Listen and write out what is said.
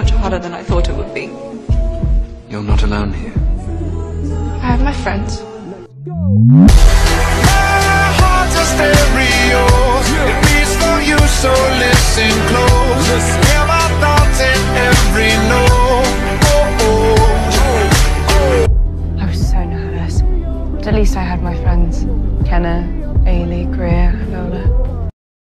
much harder than I thought it would be. You're not alone here. I have my friends. My heart's a stereo. It beats for you, so listen close. Hear my thoughts in every note. I was so nervous. But at least I had my friends. Kenna, Ailey, Greer, Lola.